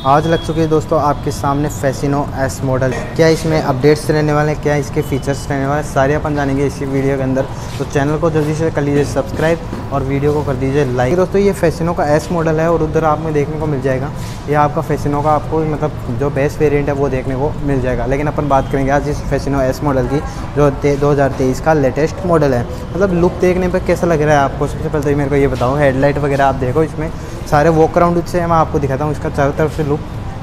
आज लग चुकी है दोस्तों आपके सामने फैसिनो एस मॉडल। क्या इसमें अपडेट्स रहने वाले हैं, क्या इसके फीचर्स रहने वाले हैं, सारे अपन जानेंगे इसी वीडियो के अंदर। तो चैनल को जल्दी से कर लीजिए सब्सक्राइब और वीडियो को कर दीजिए लाइक। दोस्तों ये फैसिनो का एस मॉडल है और उधर आपको देखने को मिल जाएगा ये आपका फैसिनो का आपको मतलब जो बेस्ट वेरिएंट है वो देखने को मिल जाएगा। लेकिन अपन बात करेंगे आज इस फैसिनो एस मॉडल की जो 2023 का लेटेस्ट मॉडल है। मतलब लुक देखने पर कैसा लग रहा है आपको, सबसे पहले तो मेरे को ये बताओ। हेडलाइट वगैरह आप देखो, इसमें सारे वॉक अराउंड से मैं आपको दिखाता हूँ। इसका चारों तरफ से लुक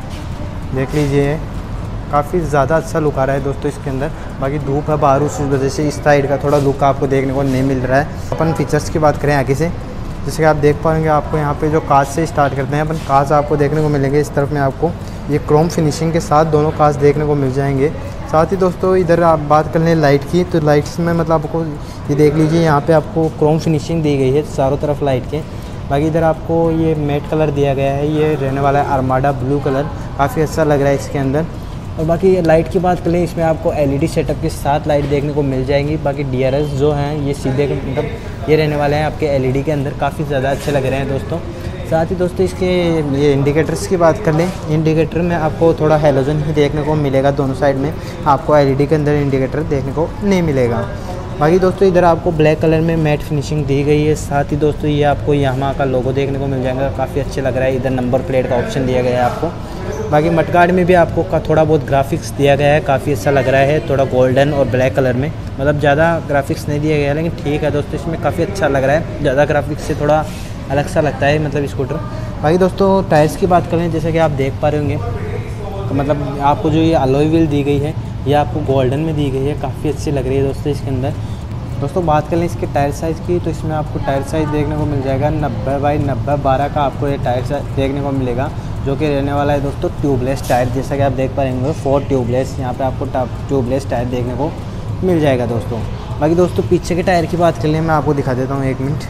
देख लीजिए, काफ़ी ज़्यादा अच्छा लुक आ रहा है दोस्तों इसके अंदर। बाकी धूप है बाहर, उस वजह से इस साइड का थोड़ा लुक आपको देखने को नहीं मिल रहा है। अपन फीचर्स की बात करें आगे से, जैसे कि आप देख पाएंगे आपको यहाँ पे जो कांच से स्टार्ट करते हैं अपन, कांच आपको देखने को मिलेंगे। इस तरफ में आपको ये क्रोम फिनिशिंग के साथ दोनों कांच देखने को मिल जाएंगे। साथ ही दोस्तों इधर आप बात कर लें लाइट की, तो लाइट्स में मतलब आपको ये देख लीजिए यहाँ पे आपको क्रोम फिनिशिंग दी गई है चारों तरफ लाइट के। बाकी इधर आपको ये मैट कलर दिया गया है, ये रहने वाला है आर्माडा ब्लू कलर, काफ़ी अच्छा लग रहा है इसके अंदर। और बाकी लाइट की बात करें, इसमें आपको एलईडी सेटअप के साथ लाइट देखने को मिल जाएंगी। बाकी डीआरएस जो हैं ये सीधे मतलब ये रहने वाले हैं आपके एलईडी के अंदर, काफ़ी ज़्यादा अच्छे लग रहे हैं दोस्तों। साथ ही दोस्तों इसके ये इंडिकेटर्स की बात कर लें, इंडिकेटर में आपको थोड़ा हेलोजन ही देखने को मिलेगा। दोनों साइड में आपको एलईडी के अंदर इंडिकेटर देखने को नहीं मिलेगा। बाकी दोस्तों इधर आपको ब्लैक कलर में मैट फिनिशिंग दी गई है। साथ ही दोस्तों ये आपको यामाहा का लोगो देखने को मिल जाएगा, काफ़ी अच्छे लग रहा है। इधर नंबर प्लेट का ऑप्शन दिया गया है आपको। बाकी मडगार्ड में भी आपको थोड़ा बहुत ग्राफिक्स दिया गया है, काफ़ी अच्छा लग रहा है। थोड़ा गोल्डन और ब्लैक कलर में, मतलब ज़्यादा ग्राफिक्स नहीं दिया गया है, लेकिन ठीक है दोस्तों, इसमें काफ़ी अच्छा लग रहा है। ज़्यादा ग्राफिक्स से थोड़ा अलग सा लगता है मतलब स्कूटर। बाकी दोस्तों टायर्स की बात करें, जैसे कि आप देख पा रहे होंगे, तो मतलब आपको जो ये अलॉय व्हील दी गई है ये आपको गोल्डन में दी गई है, काफ़ी अच्छी लग रही है दोस्तों इसके अंदर। दोस्तों बात कर लें इसके टायर साइज़ की, तो इसमें आपको टायर साइज़ देखने को मिल जाएगा 90x90 12 का आपको ये टायर साइज देखने को मिलेगा, जो कि रहने वाला है दोस्तों ट्यूबलेस टायर। जैसा कि आप देख पाएंगे 4 ट्यूबलेस यहाँ पे आपको ट्यूबलेस टायर देखने को मिल जाएगा दोस्तों। बाकी दोस्तों पीछे के टायर की बात कर लें, मैं आपको दिखा देता हूँ 1 मिनट।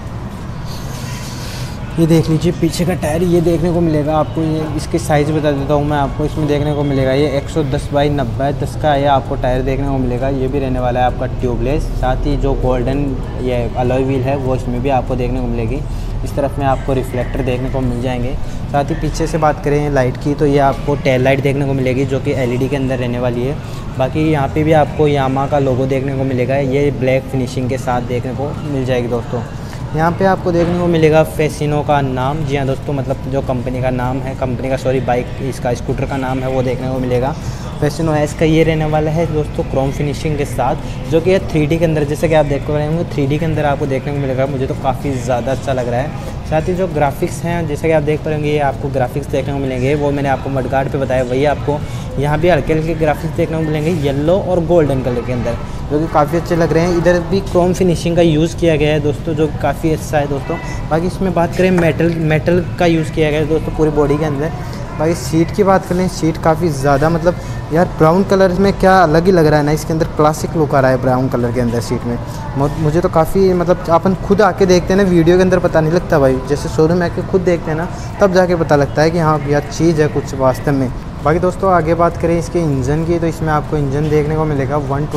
ये देख लीजिए पीछे का टायर, ये देखने को मिलेगा आपको। ये इसके साइज़ बता देता हूँ मैं आपको, इसमें देखने को मिलेगा ये 110x90 10 का ये आपको टायर देखने को मिलेगा। ये भी रहने वाला है आपका ट्यूबलेस। साथ ही जो गोल्डन ये अलॉय व्हील है वो इसमें भी आपको देखने को मिलेगी। इस तरफ में आपको रिफ्लेक्टर देखने को मिल जाएंगे। साथ ही पीछे से बात करें लाइट की, तो ये आपको टेल लाइट देखने को मिलेगी, जो कि एलईडी के अंदर रहने वाली है। बाकी यहाँ पे भी आपको यामाहा का लोगो देखने को मिलेगा, ये ब्लैक फिनिशिंग के साथ देखने को मिल जाएगी दोस्तों। यहाँ पे आपको देखने को मिलेगा फैसिनो का नाम। जी हाँ दोस्तों, मतलब जो कंपनी का नाम है, कंपनी का सॉरी बाइक इसका स्कूटर का नाम है वो देखने को मिलेगा। फैसिनो एस का ये रहने वाला है दोस्तों क्रोम फिनिशिंग के साथ, जो कि 3D के अंदर, जैसे कि आप देख रहे होंगे 3D के अंदर आपको देखने को मिलेगा। मुझे तो काफ़ी ज़्यादा अच्छा लग रहा है। साथ ही जो ग्राफिक्स हैं, जैसे कि आप देख पाएंगे ये आपको ग्राफिक्स देखने को मिलेंगे, वो मैंने आपको मडगार्ड पे बताया, वही आपको यहाँ भी हल्के हल्के ग्राफिक्स देखने को मिलेंगे येलो और गोल्डन कलर के अंदर, जो कि काफ़ी अच्छे लग रहे हैं। इधर भी क्रोम फिनिशिंग का यूज़ किया गया है दोस्तों, जो काफ़ी अच्छा है दोस्तों। बाकी इसमें बात करें मेटल का यूज़ किया गया है दोस्तों पूरी बॉडी के अंदर। बाकी सीट की बात करें, सीट काफ़ी ज़्यादा मतलब यार ब्राउन कलर में क्या अलग ही लग रहा है ना, इसके अंदर क्लासिक लुक आ रहा है ब्राउन कलर के अंदर सीट में। मुझे तो काफ़ी मतलब अपन खुद आके देखते हैं ना, वीडियो के अंदर पता नहीं लगता भाई, जैसे शोरूम में आके खुद देखते हैं ना तब जाके पता लगता है कि हाँ यार चीज़ है कुछ वास्तव में। बाकी दोस्तों आगे बात करें इसके इंजन की, तो इसमें आपको इंजन देखने को मिलेगा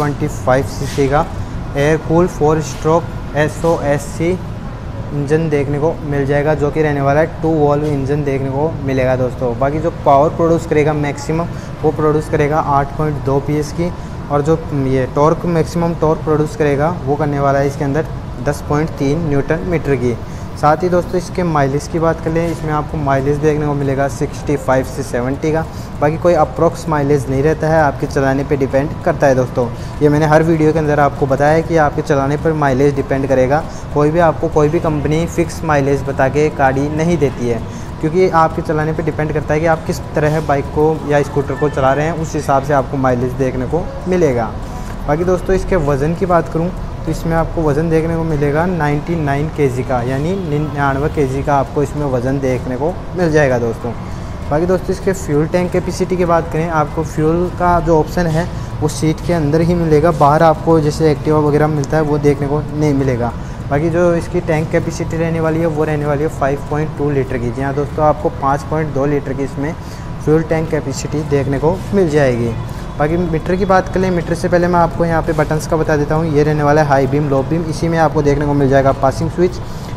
125 सीसी का air cool 4 stroke SOSC engine देखने को मिल जाएगा, जो कि रहने वाला है 2 वॉल्व इंजन देखने को मिलेगा दोस्तों। बाकी जो पावर प्रोड्यूस करेगा मैक्सिमम वो प्रोड्यूस करेगा 8.2 PS की, और जो ये टॉर्क मैक्सिमम टॉर्क प्रोड्यूस करेगा वो करने वाला है इसके अंदर 10.3 न्यूटन मीटर की। साथ ही दोस्तों इसके माइलेज की बात कर लें, इसमें आपको माइलेज देखने को मिलेगा 65 से 70 का। बाकी कोई अप्रॉक्स माइलेज नहीं रहता है, आपके चलाने पे डिपेंड करता है दोस्तों। ये मैंने हर वीडियो के अंदर आपको बताया है कि आपके चलाने पर माइलेज डिपेंड करेगा। कोई भी कंपनी फ़िक्स माइलेज बता के गाड़ी नहीं देती है, क्योंकि आपके चलाने पे डिपेंड करता है कि आप किस तरह बाइक को या स्कूटर को चला रहे हैं, उस हिसाब से आपको माइलेज देखने को मिलेगा। बाकी दोस्तों इसके वज़न की बात करूँ, तो इसमें आपको वज़न देखने को मिलेगा 99 kg का, यानी 99 kg का आपको इसमें वज़न देखने को मिल जाएगा दोस्तों। बाकी दोस्तों इसके फ्यूल टैंक कैपेसिटी की बात करें, आपको फ्यूल का जो ऑप्शन है वो सीट के अंदर ही मिलेगा, बाहर आपको जैसे एक्टिवा वगैरह मिलता है वो देखने को नहीं मिलेगा। बाकी जो इसकी टैंक कैपेसिटी रहने वाली है वो रहने वाली है 5.2 लीटर की। जी हाँ दोस्तों, आपको 5.2 लीटर की इसमें फ्यूल टैंक कैपेसिटी देखने को मिल जाएगी। बाकी मीटर की बात करें, मीटर से पहले मैं आपको यहाँ पे बटन्स का बता देता हूँ। ये रहने वाला है हाई बीम लो बीम, इसी में आपको देखने को मिल जाएगा पासिंग स्विच,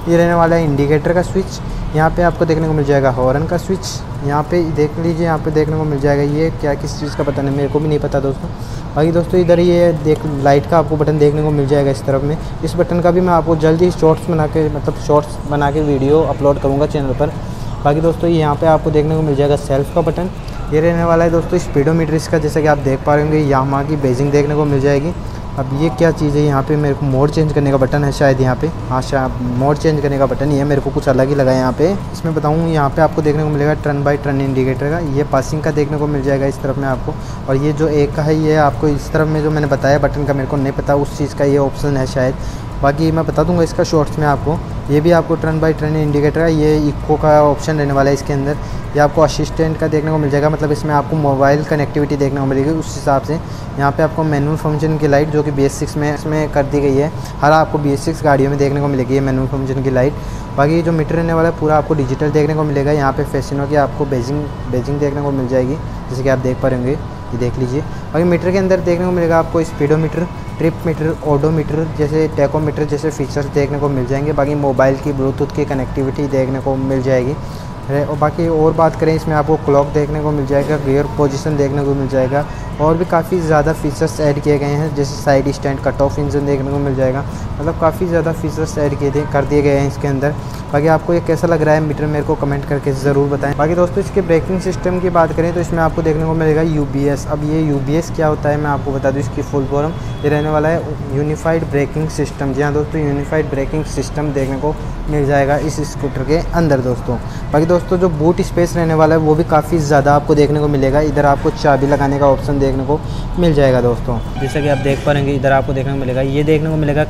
ये रहने वाला है इंडिकेटर का स्विच। यहाँ पे आपको देखने को मिल जाएगा हॉर्न का स्विच। यहाँ पे देख लीजिए, यहाँ पे देखने को मिल जाएगा ये क्या किस चीज़ का पता नहीं, मेरे को भी नहीं पता दोस्तों। बाकी दोस्तों इधर ये देख लाइट का आपको बटन देखने को मिल जाएगा इस तरफ में। इस बटन का भी मैं आपको जल्दी शॉर्ट्स बना के शॉर्ट्स बना के वीडियो अपलोड करूँगा चैनल पर। बाकी दोस्तों यहाँ पे आपको देखने को मिल जाएगा सेल्फ का बटन। ये रहने वाला है दोस्तों स्पीडोमीटर इसका, जैसा कि आप देख पा रहे होंगे यामाहा की बेजिंग देखने को मिल जाएगी। अब ये क्या चीज़ है, यहाँ पे मेरे को मोड चेंज करने का बटन है शायद यहाँ पे, हाँ शायद मोड चेंज करने का बटन ही है, मेरे को कुछ अलग ही लगा है यहाँ पे। इसमें बताऊँ यहाँ पे आपको देखने को मिलेगा टर्न बाय टर्न इंडिकेटर का, ये पासिंग का देखने को मिल जाएगा इस तरफ में आपको। और ये जो एक का है ये आपको इस तरफ में जो मैंने बताया बटन का, मेरे को नहीं पता उस चीज़ का ये ऑप्शन है शायद, बाकी मैं बता दूंगा इसका शॉर्ट्स में आपको। ये भी आपको टर्न बाय टर्न इंडिकेटर है, ये इको का ऑप्शन रहने वाला है इसके अंदर। ये आपको असिस्टेंट का देखने को मिल जाएगा, मतलब इसमें आपको मोबाइल कनेक्टिविटी देखने को मिलेगी उस हिसाब से। यहाँ पे आपको मैनुअल फंक्शन की लाइट जो कि BS6 में इसमें कर दी गई है, हर आपको BS6 गाड़ियों में देखने को मिलेगी ये मैनुअल फंक्शन की लाइट। बाकी जो मीटर रहने वाला है पूरा आपको डिजिटल देखने को मिलेगा। यहाँ पे फैसिनो की आपको बेजिंग देखने को मिल जाएगी, जैसे कि आप देख पा रहे होंगे, ये देख लीजिए। बाकी मीटर के अंदर देखने को मिलेगा आपको स्पीडोमीटर, ट्रिप मीटर, ओडोमीटर जैसे टैकोमीटर जैसे फीचर्स देखने को मिल जाएंगे। बाकी मोबाइल की ब्लूटूथ की कनेक्टिविटी देखने को मिल जाएगी। और बाकी और बात करें इसमें आपको क्लॉक देखने को मिल जाएगा, गियर पोजीशन देखने को मिल जाएगा, और भी काफ़ी ज़्यादा फीचर्स ऐड किए गए हैं, जैसे side stand, cut off engine देखने को मिल जाएगा। मतलब काफ़ी ज़्यादा फीचर्स ऐड कर दिए गए हैं इसके अंदर। बाकी आपको ये कैसा लग रहा है मीटर मेरे को कमेंट करके ज़रूर बताएं। बाकी दोस्तों इसके ब्रेकिंग सिस्टम की बात करें तो इसमें आपको देखने को मिलेगा UBS। अब ये UBS क्या होता है मैं आपको बता दूँ, इसकी फुल फॉर्म ये रहने वाला है यूनिफाइड ब्रेकिंग सिस्टम। जी हाँ दोस्तों, यूनिफाइड ब्रेकिंग सिस्टम देखने को मिल जाएगा इस स्कूटर के अंदर दोस्तों। बाकी दोस्तों जो बूट स्पेस रहने वाला है वो भी काफ़ी ज़्यादा आपको देखने को मिलेगा। इधर आपको चाबी लगाने का ऑप्शन देखने को मिल जाएगा दोस्तों, जैसा कि आप देख पाएंगे। इधर आपको देखने को मिलेगा, ये देखने को मिलेगा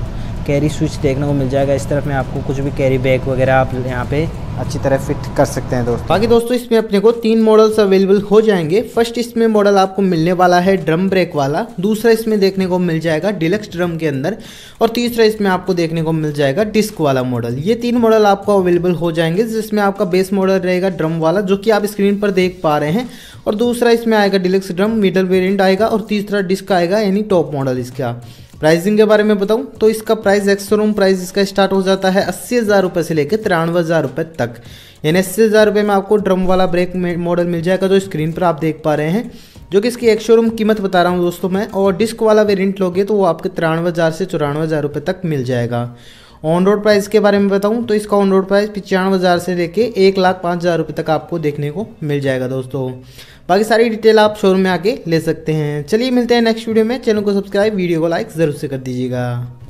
कैरी स्विच देखने को मिल जाएगा। इस तरफ में आपको कुछ भी कैरी बैग वगैरह आप यहाँ पे अच्छी तरह फिट कर सकते हैं दोस्तों। बाकी दोस्तों इसमें अपने को 3 मॉडल्स अवेलेबल हो जाएंगे। फर्स्ट इसमें मॉडल आपको मिलने वाला है ड्रम ब्रेक वाला, दूसरा इसमें देखने को मिल जाएगा डिलक्स ड्रम के अंदर, और तीसरा इसमें आपको देखने को मिल जाएगा डिस्क वाला मॉडल। ये 3 मॉडल आपको अवेलेबल हो जाएंगे, जिसमें आपका बेस मॉडल रहेगा ड्रम वाला जो कि आप स्क्रीन पर देख पा रहे हैं, और दूसरा इसमें आएगा डिलक्स ड्रम मिडल वेरिएंट आएगा, और तीसरा डिस्क आएगा यानी टॉप मॉडल इसका। प्राइसिंग के बारे में बताऊं तो इसका प्राइस एक्स-शोरूम प्राइस इसका स्टार्ट हो जाता है 80,000 रुपये से लेकर 93,000 रुपये तक। यानी 80,000 रुपये में आपको ड्रम वाला ब्रेक मॉडल मिल जाएगा जो स्क्रीन पर आप देख पा रहे हैं, जो कि इसकी एक्स-शोरूम कीमत बता रहा हूं दोस्तों मैं। और डिस्क वाला वेरिएंट लोगे तो वो आपके 93,000 से 94,000 रुपये तक मिल जाएगा। ऑन रोड प्राइस के बारे में बताऊं तो इसका ऑन रोड प्राइस 95,000 से लेके 1,05,000 रुपये तक आपको देखने को मिल जाएगा दोस्तों। बाकी सारी डिटेल आप शोरूम में आके ले सकते हैं। चलिए मिलते हैं नेक्स्ट वीडियो में। चैनल को सब्सक्राइब, वीडियो को लाइक ज़रूर से कर दीजिएगा।